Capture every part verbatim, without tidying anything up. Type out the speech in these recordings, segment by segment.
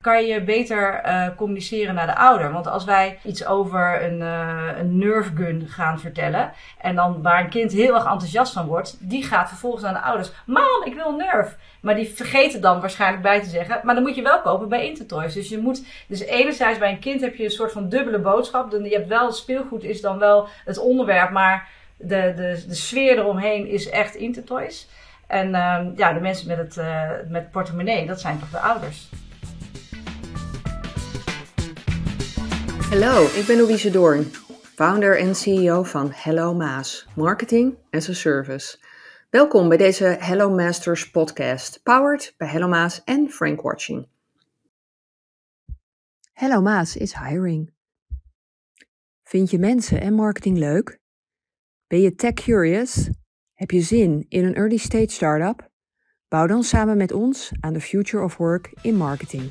kan je beter uh, communiceren naar de ouder. Want als wij iets over een, uh, een Nerf gun gaan vertellen, en dan waar een kind heel erg enthousiast van wordt, die gaat vervolgens aan de ouders. Mam, ik wil een Nerf. Maar die vergeten dan waarschijnlijk bij te zeggen, maar dan moet je wel kopen bij Intertoys. Dus je moet, dus enerzijds bij een kind heb je een soort van dubbele boodschap. Je hebt wel, speelgoed is dan wel het onderwerp, maar de, de, de sfeer eromheen is echt Intertoys. En uh, ja, de mensen met het, uh, met portemonnee, dat zijn toch de ouders. Hallo, ik ben Louise Doorn, founder en C E O van Hello Maas, Marketing as a Service. Welkom bij deze Hello Masters podcast, powered bij Hello Maas en Frank Watching. Hello Maas is hiring. Vind je mensen en marketing leuk? Ben je tech curious? Heb je zin in een early stage startup? Bouw dan samen met ons aan the future of work in marketing.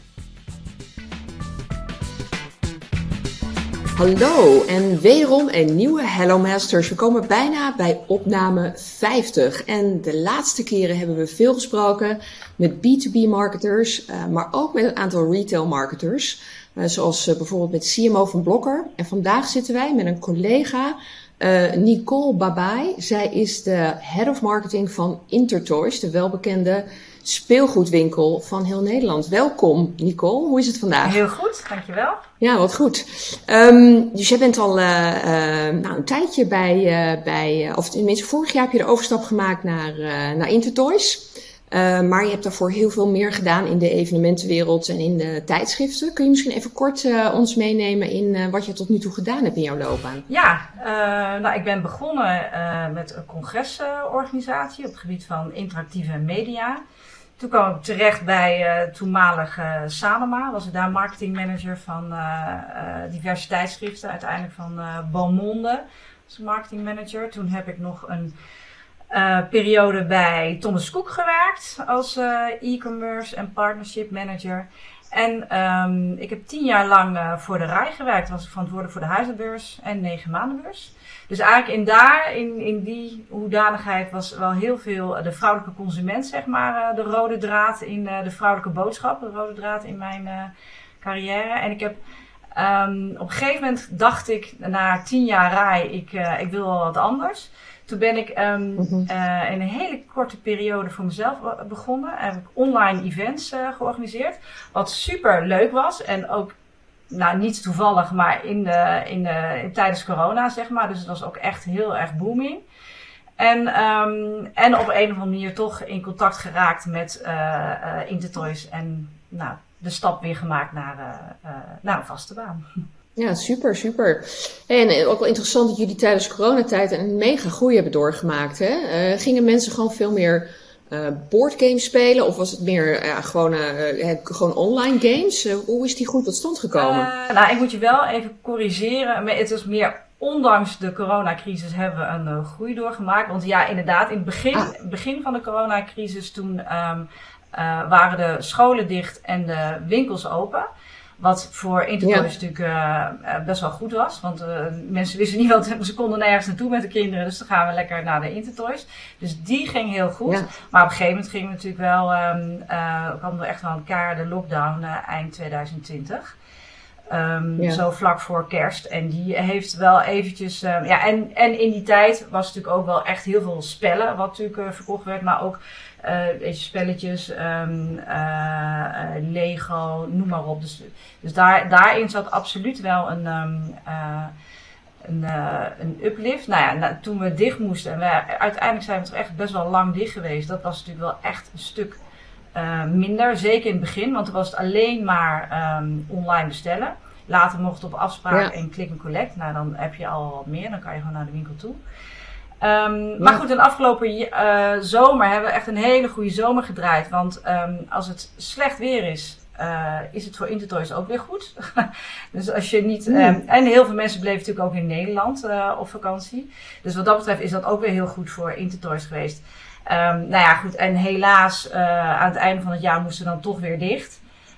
Hallo en wederom een nieuwe Hello Masters. We komen bijna bij opname vijftig. En de laatste keren hebben we veel gesproken met B twee B marketers, uh, maar ook met een aantal retail marketers. Uh, zoals uh, bijvoorbeeld met C M O van Blokker. En vandaag zitten wij met een collega, uh, Nicole Babai. Zij is de Head of Marketing van Intertoys, de welbekende speelgoedwinkel van heel Nederland. Welkom Nicole, hoe is het vandaag? Heel goed, dankjewel. Ja, wat goed. Um, dus jij bent al uh, uh, nou, een tijdje bij, uh, bij uh, of tenminste vorig jaar heb je de overstap gemaakt naar, uh, naar Intertoys. Uh, maar je hebt daarvoor heel veel meer gedaan in de evenementenwereld en in de tijdschriften. Kun je misschien even kort uh, ons meenemen in uh, wat je tot nu toe gedaan hebt in jouw loopbaan? Ja, uh, nou, ik ben begonnen uh, met een congresorganisatie op het gebied van interactieve media. Toen kwam ik terecht bij uh, toenmalig uh, Sanoma, was ik daar marketingmanager van uh, uh, diverse tijdschriften, uiteindelijk van uh, Beaumonde als marketingmanager. Toen heb ik nog een uh, periode bij Thomas Cook gewerkt als uh, e-commerce en partnership manager. En um, ik heb tien jaar lang uh, voor de R A I gewerkt, was ik verantwoordelijk voor de huizenbeurs en negen maandenbeurs. Dus eigenlijk in daar, in, in die hoedanigheid was wel heel veel de vrouwelijke consument, zeg maar, de rode draad in de vrouwelijke boodschap, de rode draad in mijn uh, carrière. En ik heb, um, op een gegeven moment dacht ik, na tien jaar R A I, ik, uh, ik wil wel wat anders. Toen ben ik um, mm-hmm. uh, in een hele korte periode voor mezelf begonnen. Heb ik online events uh, georganiseerd, wat super leuk was en ook, nou, niet toevallig, maar in de, in de, in, tijdens corona, zeg maar. Dus het was ook echt heel erg booming. En, um, en op een of andere manier toch in contact geraakt met uh, uh, Intertoys. En nou, de stap weer gemaakt naar, uh, uh, naar een vaste baan. Ja, super, super. En ook wel interessant dat jullie tijdens coronatijd een mega groei hebben doorgemaakt. Hè? Uh, gingen mensen gewoon veel meer Uh, boardgames spelen? Of was het meer uh, gewoon, uh, gewoon online games? Uh, hoe is die groei tot stand gekomen? Uh, nou, ik moet je wel even corrigeren. Maar het is meer, ondanks de coronacrisis hebben we een uh, groei doorgemaakt. Want ja, inderdaad, in het begin, ah. begin van de coronacrisis toen um, uh, waren de scholen dicht en de winkels open. Wat voor Intertoys ja. natuurlijk uh, best wel goed was. Want uh, mensen wisten niet wat, ze konden nergens naartoe met de kinderen. Dus dan gaan we lekker naar de Intertoys. Dus die ging heel goed. Ja. Maar op een gegeven moment gingen we natuurlijk wel, um, uh, kwam er echt wel een keiharde lockdown uh, eind twintig twintig. Um, ja. Zo vlak voor kerst. En die heeft wel eventjes, uh, ja, en, en in die tijd was natuurlijk ook wel echt heel veel spellen. Wat natuurlijk uh, verkocht werd, maar ook Uh, weet je, spelletjes, um, uh, uh, Lego, noem maar op. Dus, dus daar, daarin zat absoluut wel een, um, uh, een, uh, een uplift. Nou ja, nou, toen we dicht moesten, en we, uiteindelijk zijn we toch echt best wel lang dicht geweest. Dat was natuurlijk wel echt een stuk uh, minder, zeker in het begin. Want toen was het alleen maar um, online bestellen. Later mocht het op afspraak ja. en click and collect. Nou, dan heb je al wat meer, dan kan je gewoon naar de winkel toe. Um, ja. Maar goed, in de afgelopen uh, zomer hebben we echt een hele goede zomer gedraaid. Want um, als het slecht weer is, uh, is het voor Intertoys ook weer goed. Dus als je niet... Mm. Um, en heel veel mensen bleven natuurlijk ook in Nederland uh, op vakantie. Dus wat dat betreft is dat ook weer heel goed voor Intertoys geweest. Um, nou ja, goed. En helaas, uh, aan het einde van het jaar moesten we dan toch weer dicht.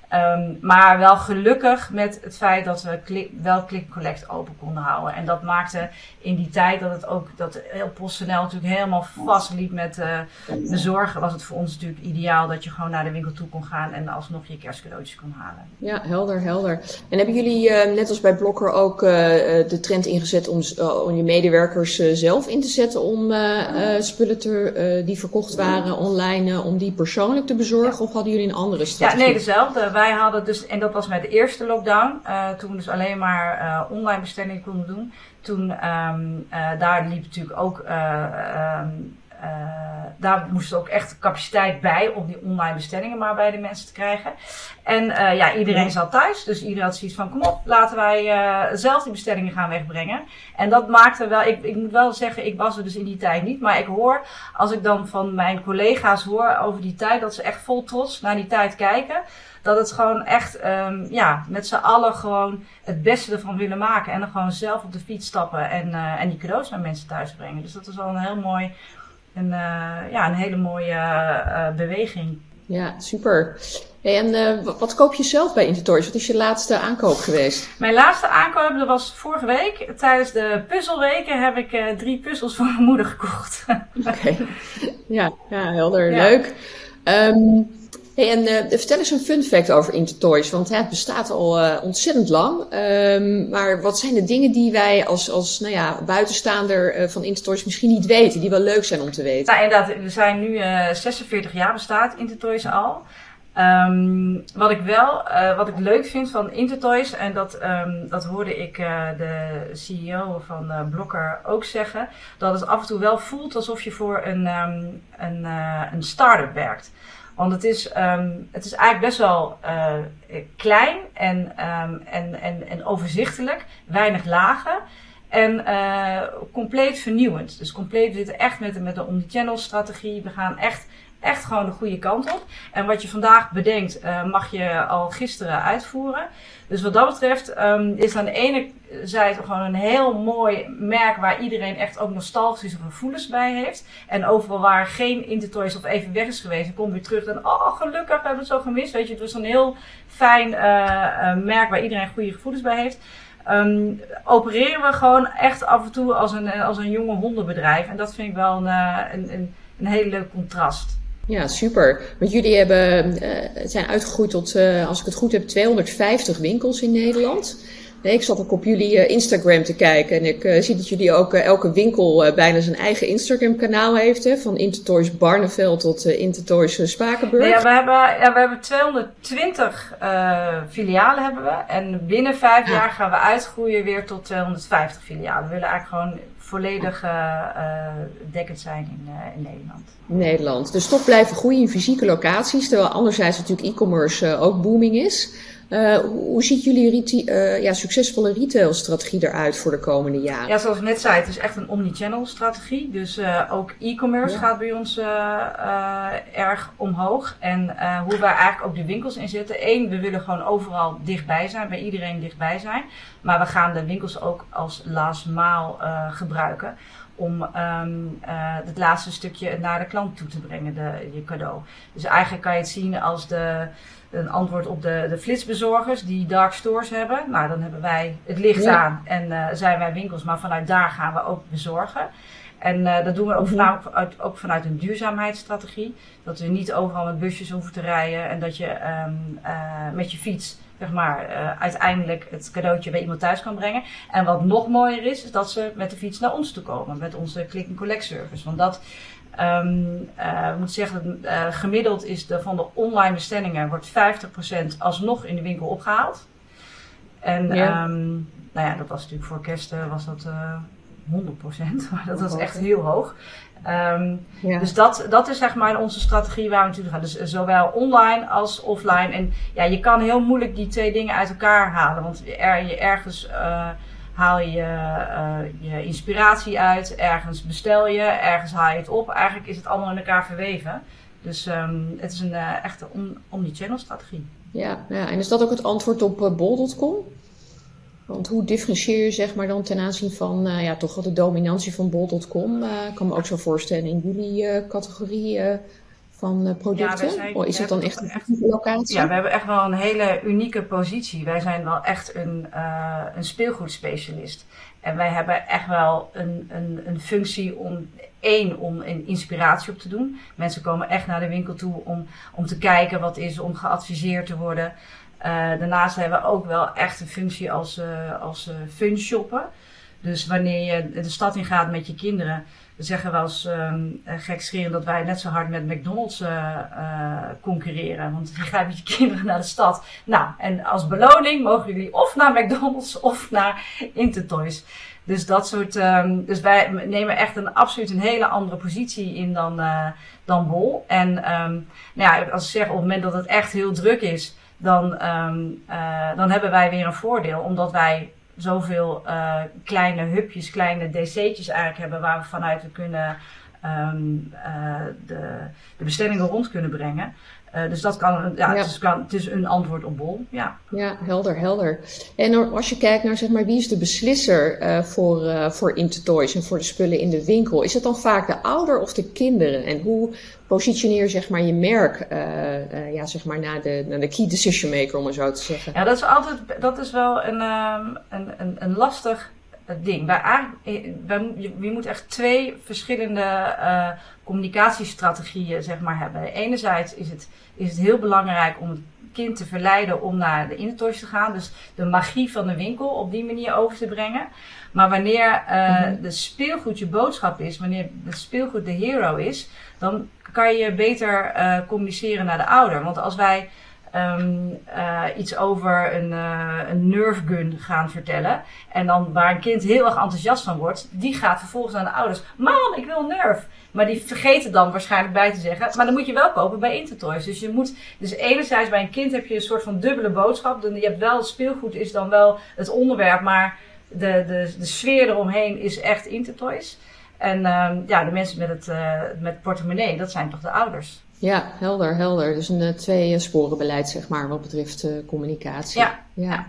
Um, maar wel gelukkig met het feit dat we klik, wel Click Collect open konden houden. En dat maakte in die tijd dat het ook, dat heel PostNL natuurlijk helemaal vastliep met uh, bezorgen, was het voor ons natuurlijk ideaal dat je gewoon naar de winkel toe kon gaan en alsnog je kerstcadeautjes kon halen. Ja, helder, helder. En hebben jullie, uh, net als bij Blokker, ook uh, de trend ingezet om, uh, om je medewerkers uh, zelf in te zetten om uh, uh, spullen te, uh, die verkocht waren online, uh, om die persoonlijk te bezorgen? Of hadden jullie een andere strategie? Ja, nee, dezelfde. Wij hadden dus, en dat was met de eerste lockdown, uh, toen we dus alleen maar uh, online bestellingen konden doen. Toen, um, uh, daar liep natuurlijk ook, uh, um, uh, daar moest ook echt capaciteit bij om die online bestellingen maar bij de mensen te krijgen. En uh, ja, iedereen zat thuis, dus iedereen had zoiets van, kom op, laten wij uh, zelf die bestellingen gaan wegbrengen. En dat maakte wel, ik, ik moet wel zeggen, ik was er dus in die tijd niet, maar ik hoor, als ik dan van mijn collega's hoor over die tijd, dat ze echt vol trots naar die tijd kijken. Dat het gewoon echt, um, ja, met z'n allen gewoon het beste ervan willen maken. En dan gewoon zelf op de fiets stappen en, uh, en die cadeaus naar mensen thuis brengen. Dus dat is wel een heel mooi, een, uh, ja, een hele mooie uh, beweging. Ja, super. Hey, en uh, wat koop je zelf bij Intertoys? Wat is je laatste aankoop geweest? Mijn laatste aankoop, dat was vorige week. Tijdens de puzzelweken heb ik uh, drie puzzels voor mijn moeder gekocht. Oké, okay. ja, ja, helder, ja. Leuk. Um, Hey, en uh, vertel eens een fun fact over Intertoys, want ja, het bestaat al uh, ontzettend lang. Um, maar wat zijn de dingen die wij als, als nou ja, buitenstaander uh, van Intertoys misschien niet weten, die wel leuk zijn om te weten? Nou, inderdaad, we zijn nu uh, zesenveertig jaar bestaat Intertoys al. Um, wat ik wel, uh, wat ik leuk vind van Intertoys, en dat, um, dat hoorde ik uh, de C E O van uh, Blokker ook zeggen, dat het af en toe wel voelt alsof je voor een, um, een, uh, een start-up werkt. Want het is, um, het is eigenlijk best wel uh, klein en, um, en, en, en overzichtelijk, weinig lagen en uh, compleet vernieuwend. Dus compleet, we zitten echt met, met een omnichannel strategie. We gaan echt, echt gewoon de goede kant op. En wat je vandaag bedenkt, uh, mag je al gisteren uitvoeren. Dus wat dat betreft um, is aan de ene zijde gewoon een heel mooi merk waar iedereen echt ook nostalgische gevoelens bij heeft. En overal waar geen Intertoys of even weg is geweest, dan komt weer terug en oh gelukkig, we hebben het zo gemist. Weet je, het was een heel fijn uh, uh, merk waar iedereen goede gevoelens bij heeft. Um, opereren we gewoon echt af en toe als een, als een jonge hondenbedrijf. En dat vind ik wel een, een, een, een heel leuk contrast. Ja, super. Want jullie hebben, uh, zijn uitgegroeid tot, uh, als ik het goed heb, tweehonderdvijftig winkels in Nederland. Nee, ik zat ook op jullie uh, Instagram te kijken en ik uh, zie dat jullie ook uh, elke winkel uh, bijna zijn eigen Instagram kanaal heeft. Hè? Van Intertoys Barneveld tot uh, Intertoys uh, Spakenburg. Nee, ja, we hebben, ja, we hebben tweehonderdtwintig uh, filialen hebben we. En binnen vijf ja. jaar gaan we uitgroeien weer tot tweehonderdvijftig filialen. We willen eigenlijk gewoon volledig uh, uh, dekkend zijn in, uh, in Nederland. Nederland. Dus toch blijven groeien in fysieke locaties, terwijl anderzijds natuurlijk e-commerce uh, ook booming is. Uh, hoe ziet jullie reta- uh, ja, succesvolle retailstrategie eruit voor de komende jaren? Ja, zoals ik net zei, het is echt een omnichannel strategie. Dus uh, ook e-commerce ja. gaat bij ons uh, uh, erg omhoog. En uh, hoe wij eigenlijk ook de winkels inzetten. Eén, we willen gewoon overal dichtbij zijn, bij iedereen dichtbij zijn. Maar we gaan de winkels ook als last mile uh, gebruiken. Om um, uh, het laatste stukje naar de klant toe te brengen, de, je cadeau. Dus eigenlijk kan je het zien als de, een antwoord op de, de flitsbezorgers die dark stores hebben. Nou, dan hebben wij het licht ja. aan en uh, zijn wij winkels, maar vanuit daar gaan we ook bezorgen. En uh, dat doen we ook vanuit, ook vanuit een duurzaamheidsstrategie. Dat we niet overal met busjes hoeven te rijden en dat je um, uh, met je fiets zeg maar, uh, uiteindelijk het cadeautje bij iemand thuis kan brengen. En wat nog mooier is, is dat ze met de fiets naar ons toe komen. Met onze click and collect service. Want dat, um, uh, moet zeggen, uh, gemiddeld is de, van de online bestellingen wordt vijftig procent alsnog in de winkel opgehaald. En ja. um, nou ja, dat was natuurlijk voor kerst uh, was dat uh, honderd procent. Maar dat was echt heel hoog. Um, ja. Dus dat, dat is zeg maar onze strategie waar we naartoe gaan. Dus zowel online als offline. En ja, je kan heel moeilijk die twee dingen uit elkaar halen. Want er, je ergens uh, haal je uh, je inspiratie uit. Ergens bestel je. Ergens haal je het op. Eigenlijk is het allemaal in elkaar verweven. Dus um, het is een uh, echte om, omnichannel strategie. Ja, ja, en is dat ook het antwoord op uh, bol punt com? Want hoe differentieer je zeg maar dan ten aanzien van uh, ja, toch wel de dominantie van bol punt com? Uh, ik kan me ook zo voorstellen in jullie uh, categorie uh, van uh, producten? Ja, zijn, of is het dan echt een echt, locatie? Ja, we hebben echt wel een hele unieke positie. Wij zijn wel echt een, uh, een speelgoedspecialist. En wij hebben echt wel een, een, een functie om, één, om een inspiratie op te doen. Mensen komen echt naar de winkel toe om, om te kijken wat is, om geadviseerd te worden. Uh, daarnaast hebben we ook wel echt een functie als, uh, als uh, fun shoppen. Dus wanneer je de stad in gaat met je kinderen, we zeggen wel eens um, gekscherend dat wij net zo hard met McDonald's uh, uh, concurreren. Want je gaat met je kinderen naar de stad. Nou, en als beloning mogen jullie of naar McDonald's of naar Intertoys. Dus dat soort, um, dus wij nemen echt een absoluut een hele andere positie in dan, uh, dan Bol. En um, nou ja, als ik zeg, op het moment dat het echt heel druk is, dan, um, uh, dan hebben wij weer een voordeel. Omdat wij zoveel uh, kleine hubjes, kleine D C'tjes eigenlijk hebben waar we vanuit we kunnen um, uh, de, de bestellingen rond kunnen brengen. Uh, dus dat kan, ja, ja. Het, is, kan, het is een antwoord op Bol. Ja, ja helder, helder. En als je kijkt naar, zeg maar, wie is de beslisser uh, voor, uh, voor Intertoys en voor de spullen in de winkel? Is het dan vaak de ouder of de kinderen? En hoe positioneer je, zeg maar, je merk uh, uh, ja, zeg maar, naar de, naar de key decision maker, om het zo te zeggen? Ja, dat is altijd, dat is wel een, um, een, een, een lastig ding. Wij, wij, je moet echt twee verschillende uh, communicatiestrategieën, zeg maar, hebben. Enerzijds is het, is het heel belangrijk om het kind te verleiden om naar de Intertoys te gaan. Dus de magie van de winkel op die manier over te brengen. Maar wanneer uh, mm-hmm. de speelgoed je boodschap is, wanneer het speelgoed de hero is, dan kan je beter uh, communiceren naar de ouder. Want als wij Um, uh, iets over een, uh, een Nerf gun gaan vertellen. En dan waar een kind heel erg enthousiast van wordt, die gaat vervolgens aan de ouders. Mam, ik wil Nerf. Maar die vergeten dan waarschijnlijk bij te zeggen. Maar dan moet je wel kopen bij Intertoys. Dus je moet, dus enerzijds bij een kind heb je een soort van dubbele boodschap. Je hebt wel, het speelgoed is dan wel het onderwerp, maar de, de, de sfeer eromheen is echt Intertoys. En um, ja, de mensen met het, uh, met portemonnee, dat zijn toch de ouders. Ja, helder, helder. Dus een uh, twee-sporenbeleid, zeg maar, wat betreft uh, communicatie. Ja. ja.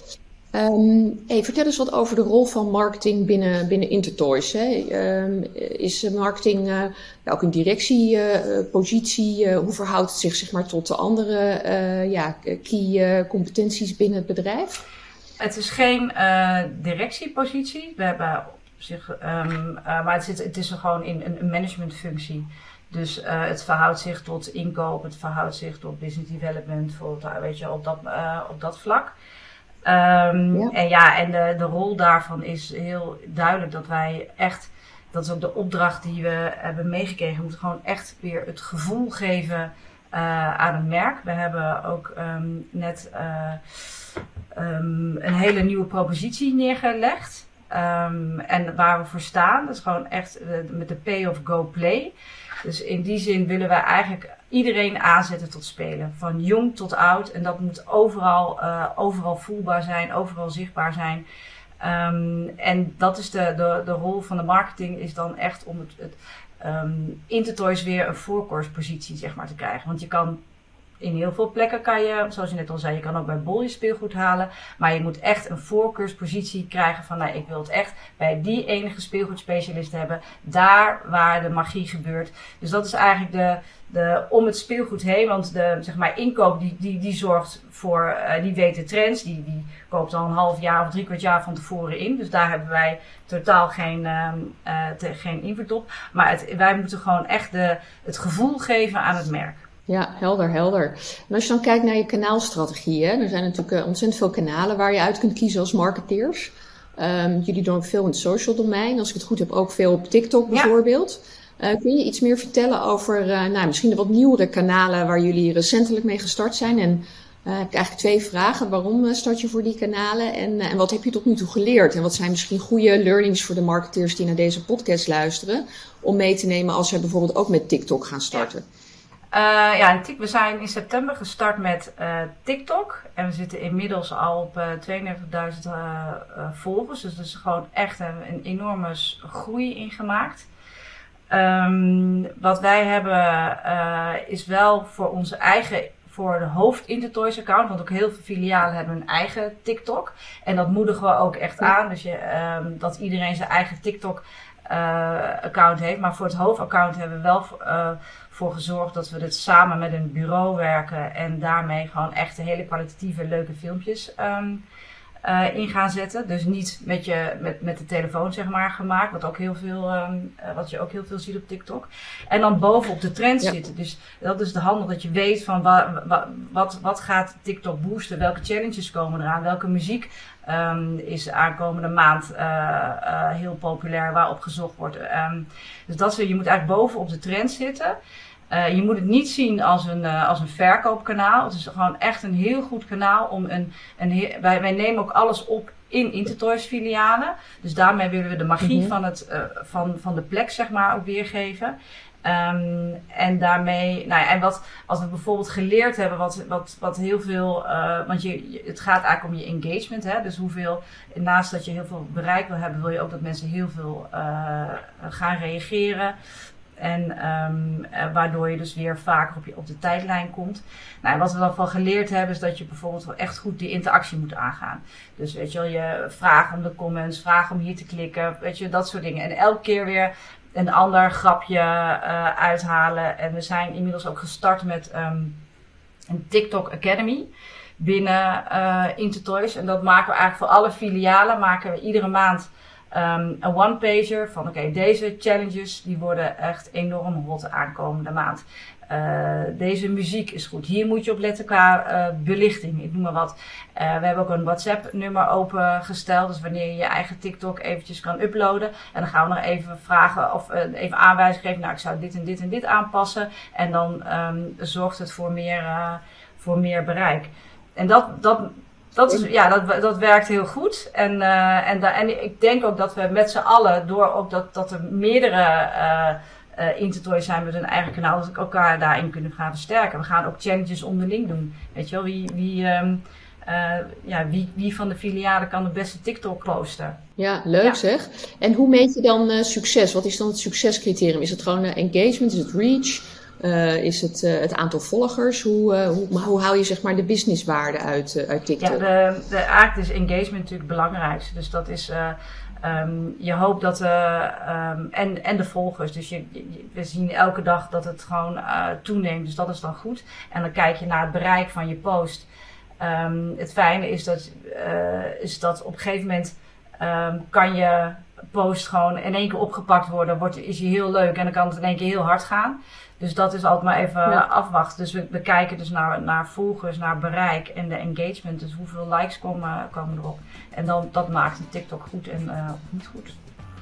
Um, hey, vertel eens wat over de rol van marketing binnen, binnen Intertoys. Hè. Um, is marketing uh, ook een directiepositie? Uh, uh, hoe verhoudt het zich, zeg maar, tot de andere uh, ja, key uh, competenties binnen het bedrijf? Het is geen uh, directiepositie. We hebben op zich, um, uh, maar het, zit, het is er gewoon in een, een managementfunctie. Dus uh, het verhoudt zich tot inkoop, het verhoudt zich tot business development, voor, weet je, op dat, uh, op dat vlak. Um, ja. En ja, en de, de rol daarvan is heel duidelijk dat wij echt, dat is ook de opdracht die we hebben meegekregen, we moeten gewoon echt weer het gevoel geven uh, aan het merk. We hebben ook um, net uh, um, een hele nieuwe propositie neergelegd. Um, en waar we voor staan, dat is gewoon echt uh, met de Pay of Go Play. Dus in die zin willen wij eigenlijk iedereen aanzetten tot spelen. Van jong tot oud. En dat moet overal, uh, overal voelbaar zijn, overal zichtbaar zijn. Um, en dat is de, de, de rol van de marketing, is dan echt om het, het um, Intertoys weer een voorkeurspositie, zeg maar, te krijgen. Want je kan in heel veel plekken kan je, zoals je net al zei, je kan ook bij Bol je speelgoed halen. Maar je moet echt een voorkeurspositie krijgen van, nou, ik wil het echt bij die enige speelgoedspecialist hebben. Daar waar de magie gebeurt. Dus dat is eigenlijk de, de om het speelgoed heen. Want de, zeg maar, inkoop die, die, die zorgt voor, uh, die weet de trends. Die, die koopt al een half jaar of drie kwart jaar van tevoren in. Dus daar hebben wij totaal geen, um, uh, te, geen invloed op. Maar het, wij moeten gewoon echt de, het gevoel geven aan het merk. Ja, helder, helder. En als je dan kijkt naar je kanaalstrategie, hè, er zijn natuurlijk uh, ontzettend veel kanalen waar je uit kunt kiezen als marketeers. Um, jullie doen ook veel in het social domein. Als ik het goed heb, ook veel op TikTok bijvoorbeeld. Ja. Uh, kun je iets meer vertellen over uh, nou, misschien de wat nieuwere kanalen waar jullie recentelijk mee gestart zijn? En uh, heb ik eigenlijk twee vragen. Waarom start je voor die kanalen? En, uh, en wat heb je tot nu toe geleerd? En wat zijn misschien goede learnings voor de marketeers die naar deze podcast luisteren, om mee te nemen als zij bijvoorbeeld ook met TikTok gaan starten? Ja. Uh, ja, we zijn in september gestart met uh, TikTok. En we zitten inmiddels al op uh, tweeëndertigduizend uh, uh, volgers. Dus er is gewoon echt een, een enorme groei in gemaakt. Um, wat wij hebben uh, is wel voor onze eigen, voor de hoofd Intertoys account. Want ook heel veel filialen hebben een eigen TikTok. En dat moedigen we ook echt aan. Dus je, um, dat iedereen zijn eigen TikTok uh, account heeft. Maar voor het hoofdaccount hebben we wel uh, voor gezorgd dat we dit samen met een bureau werken. En daarmee gewoon echt hele kwalitatieve, leuke filmpjes um, uh, in gaan zetten. Dus niet met, je, met, met de telefoon zeg maar gemaakt. Wat, ook heel veel, um, uh, wat je ook heel veel ziet op TikTok. En dan bovenop de trend ja. zitten. Dus dat is de handel dat je weet van wa, wa, wat, wat gaat TikTok boosten. Welke challenges komen eraan. Welke muziek um, is de aankomende maand uh, uh, heel populair. Waarop gezocht wordt. Um, dus dat is, je moet eigenlijk bovenop de trend zitten. Uh, je moet het niet zien als een, uh, als een verkoopkanaal. Het is gewoon echt een heel goed kanaal om een, een heel, wij, wij nemen ook alles op in Intertoys filialen. Dus daarmee willen we de magie mm-hmm. van, het, uh, van, van de plek zeg maar ook weergeven. Um, en daarmee, nou ja, en wat, als we bijvoorbeeld geleerd hebben, wat, wat, wat heel veel, uh, want je, het gaat eigenlijk om je engagement, hè. Dus hoeveel, naast dat je heel veel bereik wil hebben, wil je ook dat mensen heel veel uh, gaan reageren. En um, waardoor je dus weer vaker op, je, op de tijdlijn komt. Nou, wat we dan van geleerd hebben is dat je bijvoorbeeld wel echt goed die interactie moet aangaan. Dus weet je wel, je vragen om de comments, vragen om hier te klikken, weet je, dat soort dingen. En elke keer weer een ander grapje uh, uithalen. En we zijn inmiddels ook gestart met um, een TikTok Academy binnen uh, Intertoys. En dat maken we eigenlijk voor alle filialen, maken we iedere maand Um, een one-pager van oké, okay, deze challenges die worden echt enorm hot de aankomende maand. Uh, deze muziek is goed. Hier moet je op letten qua uh, belichting, ik noem maar wat. Uh, we hebben ook een WhatsApp-nummer opengesteld. Dus wanneer je je eigen TikTok eventjes kan uploaden. En dan gaan we nog even vragen of uh, even aanwijzingen geven. Nou, ik zou dit en dit en dit aanpassen. En dan um, zorgt het voor meer, uh, voor meer bereik. En dat... dat Dat, is, ja, dat, dat werkt heel goed. En, uh, en, da, en ik denk ook dat we met z'n allen, door ook dat, dat er meerdere uh, uh, Intertoys zijn met hun eigen kanaal, dat we elkaar daarin kunnen gaan versterken. We gaan ook challenges onderling doen. Weet je wel, wie, wie, um, uh, ja, wie, wie van de filialen kan het beste TikTok kloosten? Ja, leuk ja. zeg. En hoe meet je dan uh, succes? Wat is dan het succescriterium? Is het gewoon uh, engagement? Is het reach? Uh, is het uh, het aantal volgers? Hoe, uh, hoe, hoe haal je zeg maar de businesswaarde uit, uh, uit TikTok? Ja, de, de, eigenlijk is engagement natuurlijk het belangrijkste. Dus dat is, uh, um, je hoopt dat, uh, um, en, en de volgers. Dus je, je, we zien elke dag dat het gewoon uh, toeneemt. Dus dat is dan goed. En dan kijk je naar het bereik van je post. Um, het fijne is dat, uh, is dat op een gegeven moment um, kan je post gewoon in één keer opgepakt worden. Wordt, is je heel leuk en dan kan het in één keer heel hard gaan. Dus dat is altijd maar even ja. afwachten. Dus we, we kijken dus naar, naar volgers, naar bereik en de engagement. Dus hoeveel likes komen, komen erop. En dan, dat maakt een TikTok goed en uh, niet goed.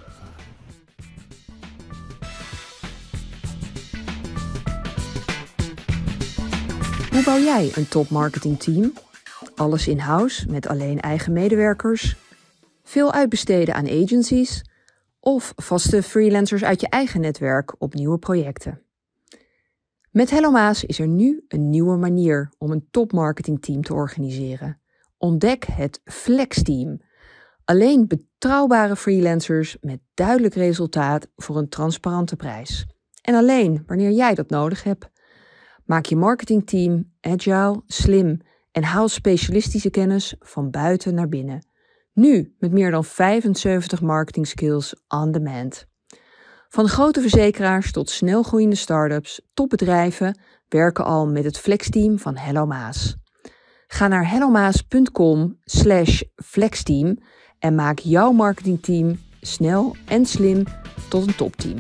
Hoe bouw jij een top marketing team? Alles in-house met alleen eigen medewerkers? Veel uitbesteden aan agencies? Of vaste freelancers uit je eigen netwerk op nieuwe projecten? Met HelloMaas is er nu een nieuwe manier om een topmarketingteam te organiseren. Ontdek het Flexteam. Alleen betrouwbare freelancers met duidelijk resultaat voor een transparante prijs. En alleen wanneer jij dat nodig hebt. Maak je marketingteam agile, slim en haal specialistische kennis van buiten naar binnen. Nu met meer dan vijfenzeventig marketing skills on demand. Van grote verzekeraars tot snelgroeiende start-ups, topbedrijven werken al met het flexteam van HelloMaas. Ga naar hellomaas.com slash flexteam en maak jouw marketingteam snel en slim tot een topteam.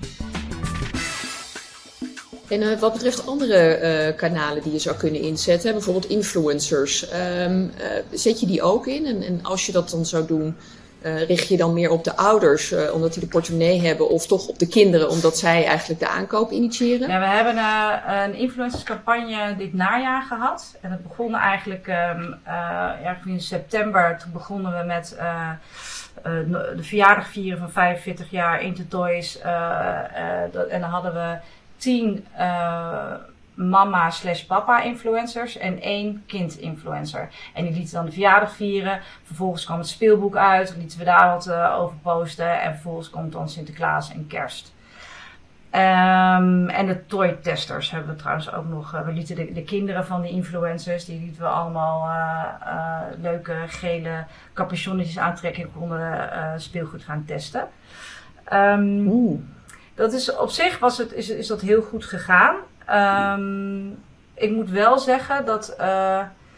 En uh, wat betreft andere uh, kanalen die je zou kunnen inzetten, bijvoorbeeld influencers, um, uh, zet je die ook in? En, en als je dat dan zou doen, uh, richt je dan meer op de ouders, uh, omdat die de portemonnee hebben, of toch op de kinderen, omdat zij eigenlijk de aankoop initiëren? Ja, we hebben uh, een influencerscampagne dit najaar gehad. En dat begon eigenlijk um, uh, ergens in september. Toen begonnen we met uh, uh, de verjaardag vieren van vijfenveertig jaar Intertoys. Uh, uh, en dan hadden we tien uh, mama slash papa influencers en één kind influencer. En die lieten dan de verjaardag vieren. Vervolgens kwam het speelboek uit. Lieten we daar wat uh, over posten. En vervolgens komt dan Sinterklaas en Kerst. Um, en de toy testers hebben we trouwens ook nog. Uh, we lieten de, de kinderen van die influencers, die lieten we allemaal uh, uh, leuke gele capuchonnetjes aantrekken en konden uh, speelgoed gaan testen. Um, dat is op zich was het, is, is dat heel goed gegaan. Um, ik moet wel zeggen dat uh,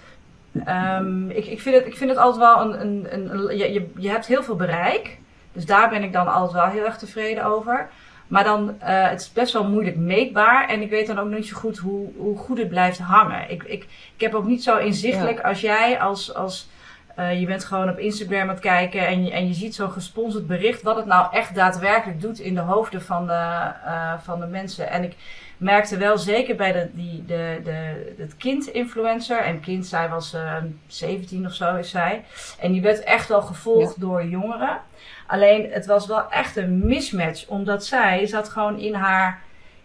um, ik, ik, vind het, ik vind het altijd wel een, een, een, een je, je, je hebt heel veel bereik. Dus daar ben ik dan altijd wel heel erg tevreden over. Maar dan, uh, het is best wel moeilijk meetbaar. En ik weet dan ook niet zo goed hoe, hoe goed het blijft hangen. Ik, ik, ik heb ook niet zo inzichtelijk ja. als jij als, als uh, je bent gewoon op Instagram aan het kijken en je, en je ziet zo'n gesponsord bericht. Wat het nou echt daadwerkelijk doet in de hoofden van de, uh, van de mensen. En ik merkte wel zeker bij de, die, de, de, het kind-influencer. En kind, zij was uh, zeventien of zo is zij. En die werd echt wel gevolgd ja. door jongeren. Alleen, het was wel echt een mismatch, omdat zij zat gewoon in haar...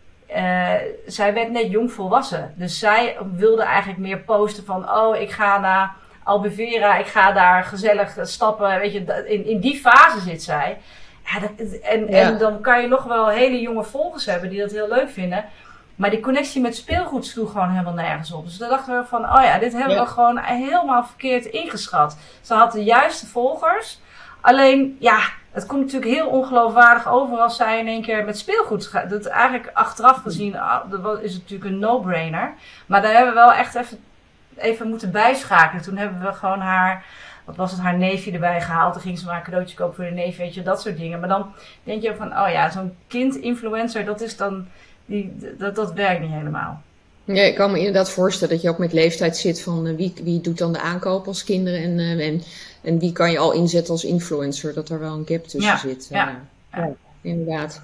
Uh, zij werd net jong volwassen. Dus zij wilde eigenlijk meer posten van... Oh, ik ga naar Albufeira, ik ga daar gezellig stappen. Weet je, in, in die fase zit zij. Ja, dat, en, ja. en dan kan je nog wel hele jonge volgers hebben die dat heel leuk vinden. Maar die connectie met speelgoed sloeg gewoon helemaal nergens op. Dus dan dachten we van, oh ja, dit hebben ja. we gewoon helemaal verkeerd ingeschat. Ze had de juiste volgers... Alleen, ja, het komt natuurlijk heel ongeloofwaardig over als zij in één keer met speelgoed gaat. Dat eigenlijk achteraf gezien dat is het natuurlijk een no-brainer. Maar daar hebben we wel echt even, even moeten bijschakelen. Toen hebben we gewoon haar, wat was het, haar neefje erbij gehaald. Toen ging ze maar een cadeautje kopen voor de neef, weet je, dat soort dingen. Maar dan denk je van, oh ja, zo'n kind-influencer, dat is dan, die, dat, dat werkt niet helemaal. Ja, ik kan me inderdaad voorstellen dat je ook met leeftijd zit van uh, wie, wie doet dan de aankoop als kinderen en, uh, en, en wie kan je al inzetten als influencer, dat er wel een gap tussen ja, zit. Ja, uh, ja. ja, inderdaad.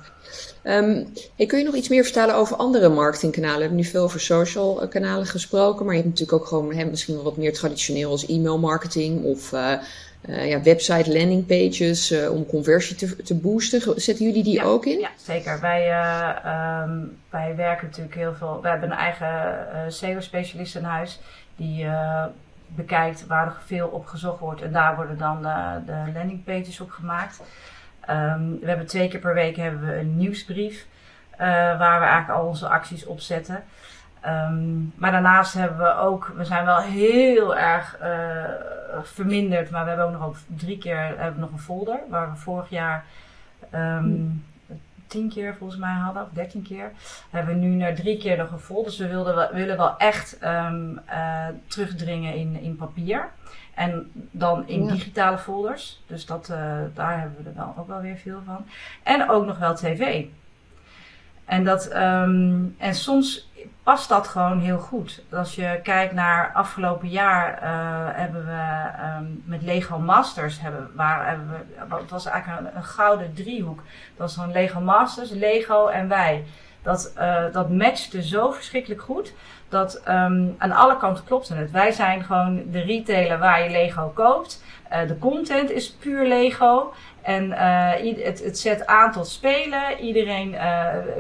Um, hey, kun je nog iets meer vertellen over andere marketingkanalen? We hebben nu veel over social kanalen gesproken, maar je hebt natuurlijk ook gewoon hè, misschien wel wat meer traditioneel als e-mail marketing of uh, uh, ja, website landing pages uh, om conversie te, te boosten. Zetten jullie die ja, ook in? Ja, zeker. Wij, uh, um, wij werken natuurlijk heel veel. We hebben een eigen uh, S E O-specialist in huis die uh, bekijkt waar er veel op gezocht wordt. En daar worden dan uh, de landing pages op gemaakt. Um, we hebben twee keer per week hebben we een nieuwsbrief uh, waar we eigenlijk al onze acties op zetten. Um, maar daarnaast hebben we ook, we zijn wel heel erg uh, verminderd, maar we hebben ook nog ook drie keer hebben we nog een folder waar we vorig jaar um, tien keer volgens mij hadden, of dertien keer. Hebben we nu naar drie keer nog een folder. Dus we wilden wel, willen wel echt um, uh, terugdringen in, in papier. En dan in ja. digitale folders. Dus dat, uh, daar hebben we er wel ook wel weer veel van. En ook nog wel tv. En, dat, um, en soms past dat gewoon heel goed. Als je kijkt naar afgelopen jaar uh, hebben we um, met Lego Masters hebben, waar hebben we, het was eigenlijk een, een gouden driehoek. Dat was dan Lego Masters, Lego en wij. Dat, uh, dat matchte zo verschrikkelijk goed. Dat um, aan alle kanten klopte het. Wij zijn gewoon de retailer waar je Lego koopt. Uh, de content is puur Lego. En uh, het, het zet aan tot spelen. Iedereen uh,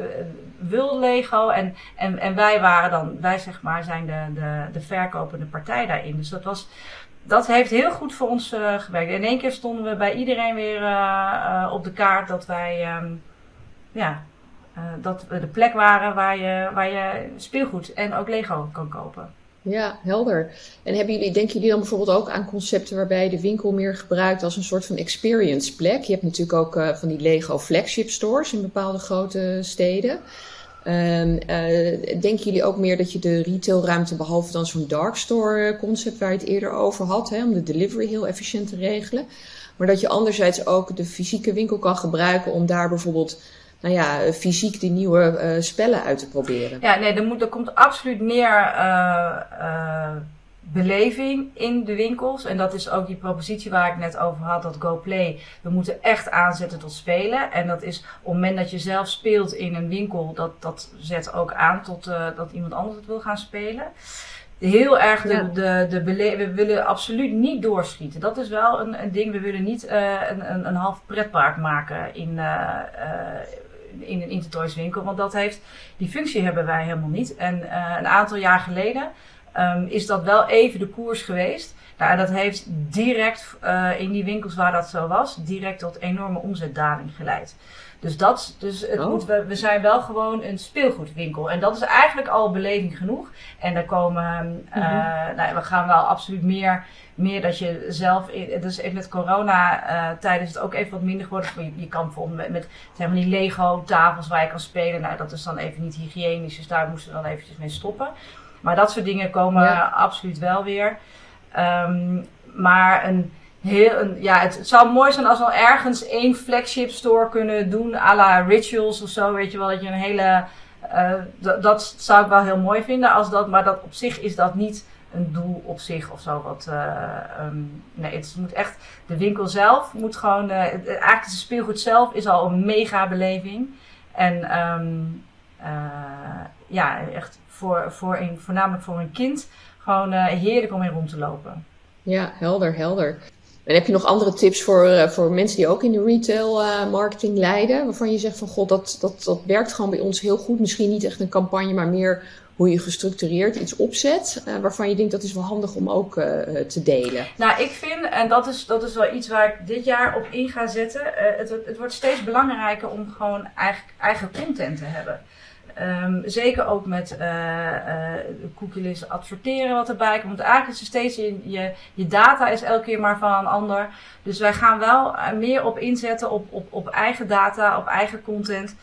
wil Lego. En, en, en wij waren dan, wij zeg maar, zijn de, de, de verkopende partij daarin. Dus dat was, dat heeft heel goed voor ons uh, gewerkt. In één keer stonden we bij iedereen weer uh, uh, op de kaart dat wij, um, ja, uh, dat we de plek waren waar je, waar je speelgoed en ook Lego kan kopen. Ja, helder. En hebben jullie, denken jullie dan bijvoorbeeld ook aan concepten waarbij je de winkel meer gebruikt als een soort van experience plek? Je hebt natuurlijk ook uh, van die Lego flagship stores in bepaalde grote steden. Um, uh, denken jullie ook meer dat je de retailruimte, behalve dan zo'n dark store concept waar je het eerder over had, hè, om de delivery heel efficiënt te regelen, maar dat je anderzijds ook de fysieke winkel kan gebruiken om daar bijvoorbeeld, nou ja, fysiek die nieuwe uh, spellen uit te proberen? Ja, nee, er, moet, er komt absoluut meer uh, uh, beleving in de winkels. En dat is ook die propositie waar ik net over had, dat GoPlay. We moeten echt aanzetten tot spelen. En dat is op het moment dat je zelf speelt in een winkel, dat, dat zet ook aan tot uh, dat iemand anders het wil gaan spelen. Heel erg de, ja. de, de bele- we willen absoluut niet doorschieten. Dat is wel een, een ding. We willen niet uh, een, een, een half pretpark maken in, uh, uh, in een Intertoys winkel. Want dat heeft, die functie hebben wij helemaal niet. En uh, een aantal jaar geleden um, is dat wel even de koers geweest. Nou, dat heeft direct uh, in die winkels waar dat zo was, direct tot enorme omzetdaling geleid. Dus, dat, dus het oh. moet, we, we zijn wel gewoon een speelgoedwinkel. En dat is eigenlijk al beleving genoeg. En daar komen, uh, mm-hmm. nou, we gaan wel absoluut meer, meer dat je zelf, dus even met corona uh, tijden is het ook even wat minder geworden. Je, je kan bijvoorbeeld met, met zeg maar die Lego tafels waar je kan spelen. Nou, dat is dan even niet hygiënisch, dus daar moesten we dan eventjes mee stoppen. Maar dat soort dingen komen ja. absoluut wel weer. Um, maar een heel, een, ja, het, het zou mooi zijn als we al ergens één flagship store kunnen doen, à la Rituals of zo, weet je wel, dat je een hele, uh, d- dat zou ik wel heel mooi vinden als dat, maar dat op zich is dat niet een doel op zich of zo. Wat, uh, um, nee, het moet echt, de winkel zelf moet gewoon, uh, eigenlijk de speelgoed zelf is al een mega beleving. En um, uh, ja, echt voor, voor een, voornamelijk voor een kind gewoon uh, heerlijk om in rond te lopen. Ja, helder, helder. En heb je nog andere tips voor, uh, voor mensen die ook in de retail uh, marketing leiden? Waarvan je zegt van god, dat, dat, dat werkt gewoon bij ons heel goed. Misschien niet echt een campagne, maar meer hoe je gestructureerd iets opzet. Uh, waarvan je denkt dat is wel handig om ook uh, te delen. Nou, ik vind, en dat is, dat is wel iets waar ik dit jaar op in ga zetten. Uh, het, het wordt steeds belangrijker om gewoon eigen, eigen content te hebben. Um, zeker ook met uh, uh, cookieless adverteren wat erbij komt. Want eigenlijk is er steeds, je, je, je data is elke keer maar van een ander. Dus wij gaan wel uh, meer op inzetten op, op, op eigen data, op eigen content.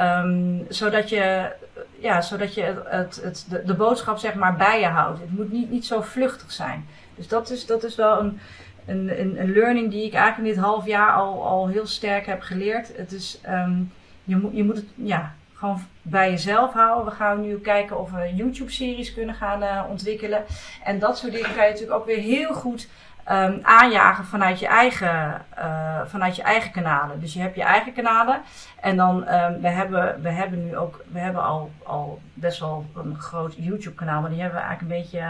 Um, zodat je, ja, zodat je het, het, het, de, de boodschap zeg maar bij je houdt. Het moet niet, niet zo vluchtig zijn. Dus dat is, dat is wel een, een, een, een learning die ik eigenlijk in dit half jaar al, al heel sterk heb geleerd. Het is, um, je, moet, je moet het, ja... gewoon bij jezelf houden. We gaan nu kijken of we YouTube-series kunnen gaan uh, ontwikkelen. En dat soort dingen kan je natuurlijk ook weer heel goed um, aanjagen vanuit je eigen, uh, vanuit je eigen kanalen. Dus je hebt je eigen kanalen. En dan, um, we hebben, we hebben nu ook, we hebben al, al best wel een groot YouTube-kanaal. Maar die hebben we eigenlijk een beetje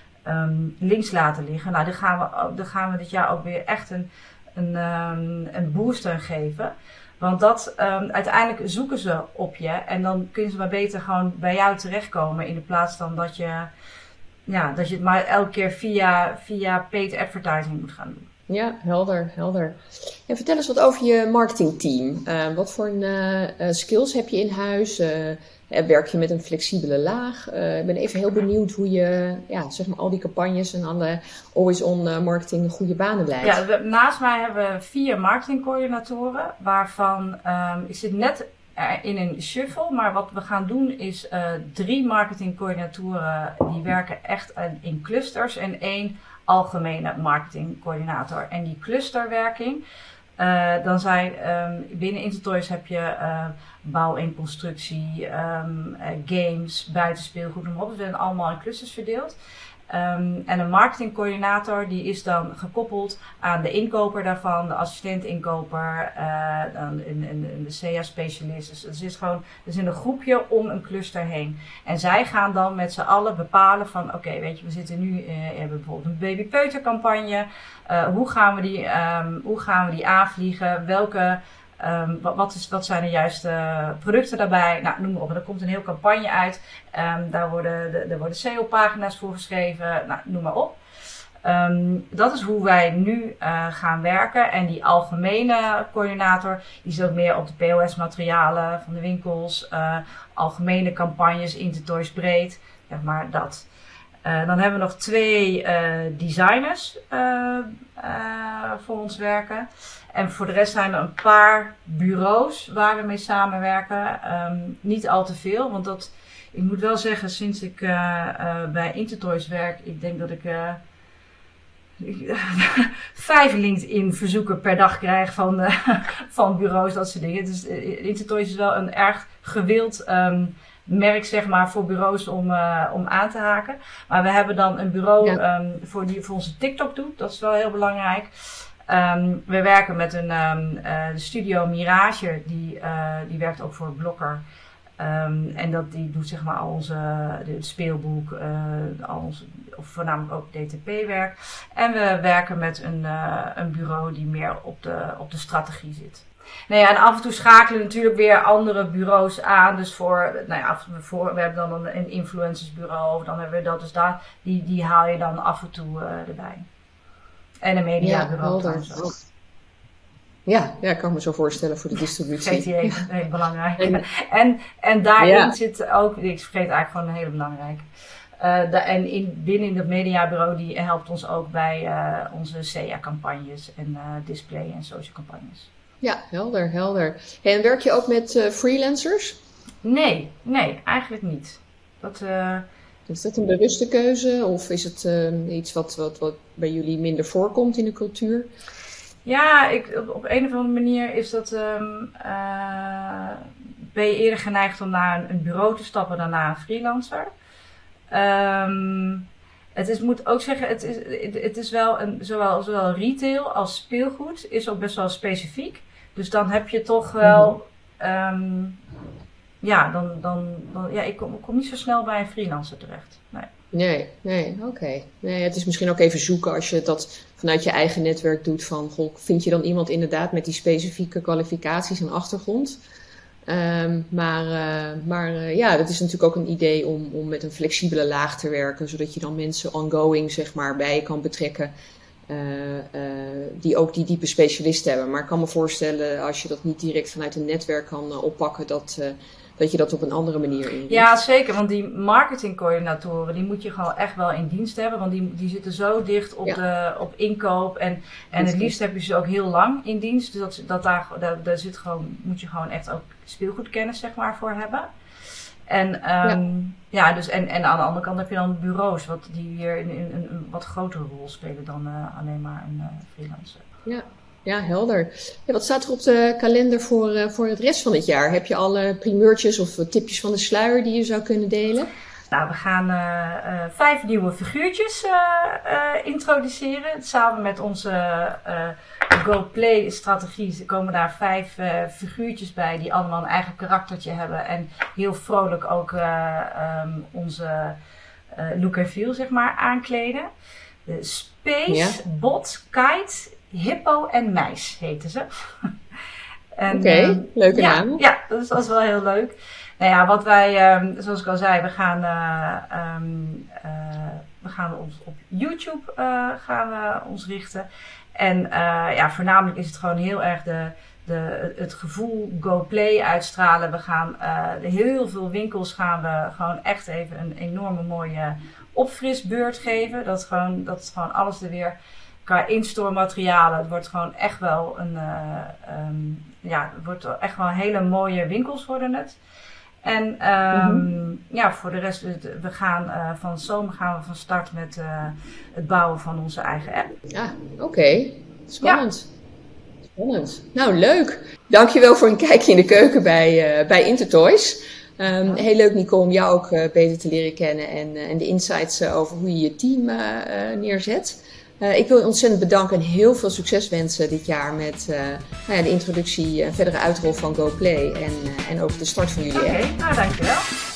um, links laten liggen. Nou, daar gaan we, daar gaan we dit jaar ook weer echt een, een, um, een boost aan geven. Want dat, um, uiteindelijk zoeken ze op je en dan kunnen ze maar beter gewoon bij jou terechtkomen in de plaats dan dat je, ja, dat je het maar elke keer via, via paid advertising moet gaan doen. Ja, helder, helder. En vertel eens wat over je marketingteam. Uh, wat voor een, uh, skills heb je in huis? Uh, werk je met een flexibele laag? Uh, ik ben even heel benieuwd hoe je ja, zeg maar al die campagnes en alle always-on uh, marketing een goede banen leidt. Ja, we, naast mij hebben we vier marketingcoördinatoren, waarvan um, ik zit net in een shuffle, maar wat we gaan doen is uh, drie marketingcoördinatoren die werken echt in clusters en één algemene marketingcoördinator. En die clusterwerking, uh, dan zijn um, binnen Intertoys heb je uh, bouw en constructie, um, uh, games, buitenspeelgoed, noem maar op. We zijn allemaal in clusters verdeeld. Um, en een marketingcoördinator die is dan gekoppeld aan de inkoper daarvan, de assistent-inkoper, uh, dan een, een, een de C A-specialist. Dus het is gewoon, er is een groepje om een cluster heen. En zij gaan dan met z'n allen bepalen van, oké, okay, weet je, we zitten nu, uh, we hebben bijvoorbeeld een babypeutercampagne. Uh, hoe gaan we die, um, hoe gaan we die aanvliegen? Welke Um, wat, wat, is, wat zijn de juiste producten daarbij? Nou, noem maar op. En er komt een heel campagne uit. Um, daar worden, de, er worden S E O-pagina's voor geschreven. Nou, noem maar op. Um, dat is hoe wij nu uh, gaan werken. En die algemene coördinator, die zit ook meer op de P O S-materialen van de winkels. Uh, algemene campagnes, Intertoys breed. Zeg maar dat. Uh, dan hebben we nog twee uh, designers uh, uh, voor ons werken. En voor de rest zijn er een paar bureaus waar we mee samenwerken. Um, niet al te veel, want dat, ik moet wel zeggen, sinds ik uh, uh, bij Intertoys werk, ik denk dat ik uh, vijf LinkedIn verzoeken per dag krijg van, uh, van bureaus, dat soort dingen. Dus uh, Intertoys is wel een erg gewild um, merk, zeg maar, voor bureaus om, uh, om aan te haken. Maar we hebben dan een bureau ja. um, voor die voor onze TikTok doet. Dat is wel heel belangrijk. Um, we werken met een um, uh, de studio Mirage, die, uh, die werkt ook voor Blokker. Um, en dat, die doet zeg maar al onze de, het speelboek, uh, al onze, of voornamelijk ook D T P-werk. En we werken met een, uh, een bureau die meer op de, op de strategie zit. Nou ja, en af en toe schakelen natuurlijk weer andere bureaus aan. Dus voor, nou ja, voor, we hebben dan een, een influencersbureau, dan hebben we dat. Dus daar, die, die haal je dan af en toe uh, erbij. En een mediabureau trouwens ook. Ja, ja, kan ik me zo voorstellen voor de distributie. Vergeet die even, heel belangrijk. En, en, en daarin ja. zit ook, ik vergeet eigenlijk gewoon een hele belangrijke. Uh, de, en in, binnen dat mediabureau die helpt ons ook bij uh, onze C E A-campagnes en uh, display- en social campagnes. Ja, helder, helder. Hey, en werk je ook met uh, freelancers? Nee, nee, eigenlijk niet. Dat, uh, is dat een bewuste keuze of is het uh, iets wat, wat, wat bij jullie minder voorkomt in de cultuur? Ja, ik, op, op een of andere manier is dat, um, uh, ben je eerder geneigd om naar een, een bureau te stappen dan naar een freelancer. Um, het is, moet ook zeggen, het is, het, het is wel een, zowel, zowel retail als speelgoed is ook best wel specifiek. Dus dan heb je toch wel, um, ja, dan, dan, dan, ja, ik kom, ik kom niet zo snel bij een freelancer terecht. Nee. Nee, nee, oké. Okay. Nee, het is misschien ook even zoeken als je dat vanuit je eigen netwerk doet van, goh, vind je dan iemand inderdaad met die specifieke kwalificaties en achtergrond? Um, maar uh, maar uh, ja, dat is natuurlijk ook een idee om, om met een flexibele laag te werken, zodat je dan mensen ongoing zeg maar bij je kan betrekken uh, uh, die ook die diepe specialisten hebben. Maar ik kan me voorstellen als je dat niet direct vanuit een netwerk kan uh, oppakken, dat... Uh, dat je dat op een andere manier inricht. Ja, zeker. Want die marketingcoördinatoren, die moet je gewoon echt wel in dienst hebben. Want die, die zitten zo dicht op, ja. de, op inkoop. En, en het liefst heb je ze ook heel lang in dienst. Dus dat, dat daar, daar, daar zit gewoon, moet je gewoon echt ook speelgoedkennis zeg maar, voor hebben. En, um, ja. ja, dus en, en aan de andere kant heb je dan bureaus wat die weer in, in, in een wat grotere rol spelen dan uh, alleen maar een uh, freelancer. Ja. Ja, helder. Ja, wat staat er op de kalender voor, uh, voor het rest van het jaar? Heb je alle primeurtjes of tipjes van de sluier die je zou kunnen delen? Nou, we gaan uh, uh, vijf nieuwe figuurtjes uh, uh, introduceren. Samen met onze uh, GoPlay-strategie komen daar vijf uh, figuurtjes bij die allemaal een eigen karaktertje hebben. En heel vrolijk ook uh, um, onze uh, look en feel zeg maar, aankleden. De Space, ja. Bot, Kite... Hippo en Meis heten ze. Oké, okay, um, leuke ja, naam. Ja, dat is, dat is wel heel leuk. Nou ja, wat wij, um, zoals ik al zei, we gaan, uh, um, uh, we gaan ons op YouTube uh, gaan we ons richten. En uh, ja, voornamelijk is het gewoon heel erg de, de, het gevoel GoPlay uitstralen. We gaan uh, de heel veel winkels gaan we gewoon echt even een enorme mooie opfrisbeurt geven. Dat, gewoon, dat is gewoon alles er weer... Qua in-store materialen, het wordt gewoon echt wel een, uh, um, ja, het wordt echt wel hele mooie winkels worden het. En um, mm-hmm. ja, voor de rest, we gaan uh, van de zomer gaan we van start met uh, het bouwen van onze eigen app. Ja, oké. Okay. Spannend. Ja. Spannend. Nou, leuk. Dankjewel voor een kijkje in de keuken bij, uh, bij Intertoys. Um, ja. Heel leuk, Nicole, om jou ook uh, beter te leren kennen en, uh, en de insights uh, over hoe je je team uh, uh, neerzet. Uh, ik wil je ontzettend bedanken en heel veel succes wensen dit jaar met uh, nou ja, de introductie en verdere uitrol van GoPlay en, uh, en ook de start van jullie app. Oké, nou dankjewel.